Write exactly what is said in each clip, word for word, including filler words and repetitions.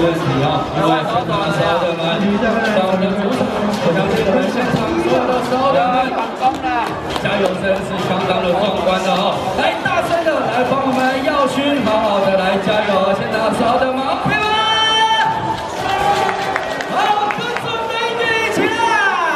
问题啊，因为现场的烧的们，到我们的主场，我相信我们现场所有的烧的们，加油声是相当的壮观的哦！来，大声的来帮我们耀勋，好好的来加油！现场烧的们，朋友们，好，各种美女起来！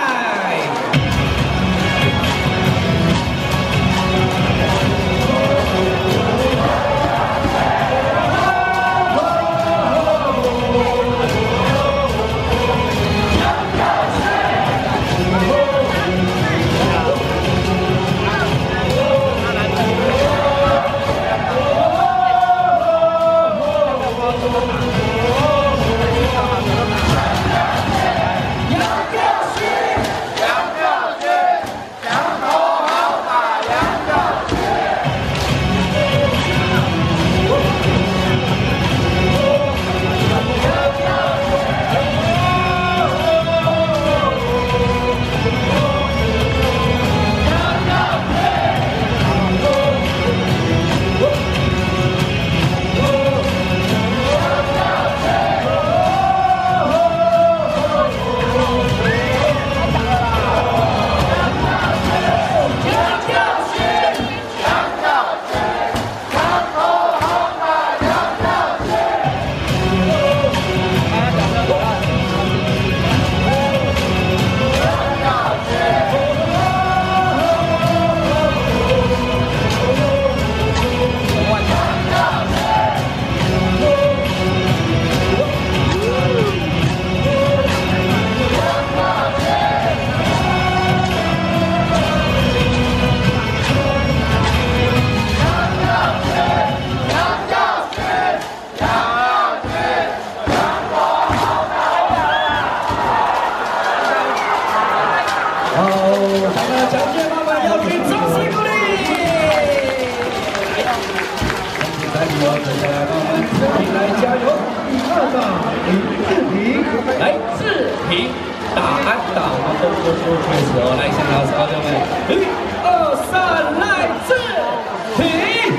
来，志平打安打，我们动作做确实哦。来，现场烧友们，一、二、三，来，志平，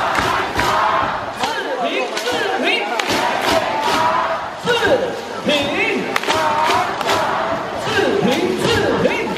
志平，志平，志平，志平，志平。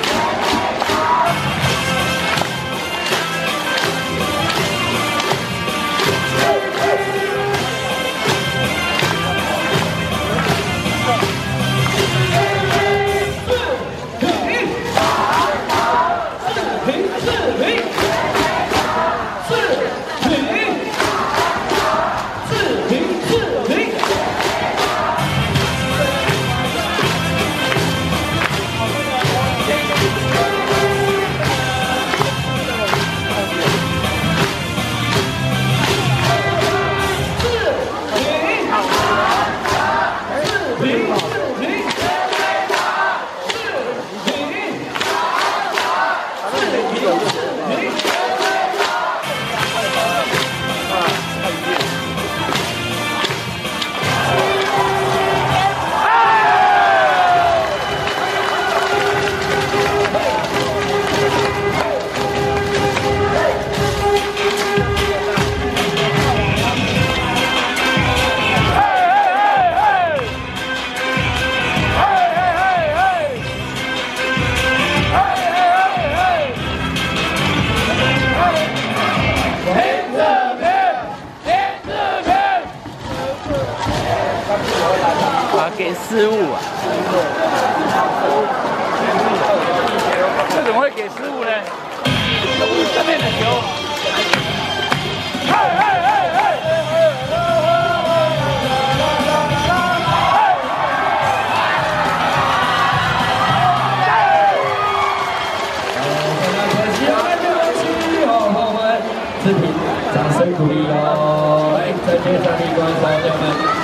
给失误啊！这怎么会给失误呢？这边的球，嘿嘿嘿嘿！ 视频掌声鼓励哦！来，再接上一关，朋友们。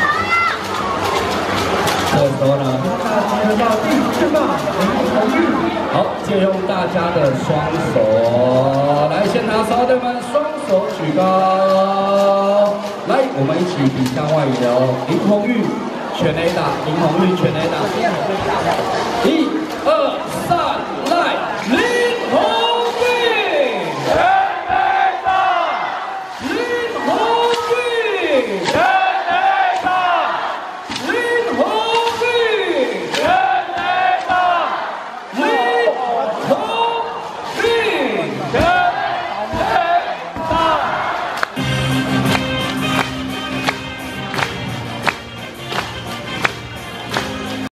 这时候呢，到第四棒，好，借用大家的双手，来，现场烧队们双手举高，来，我们一起比向外游。林红玉全垒打，林红玉全垒打，一、二、三，来，林。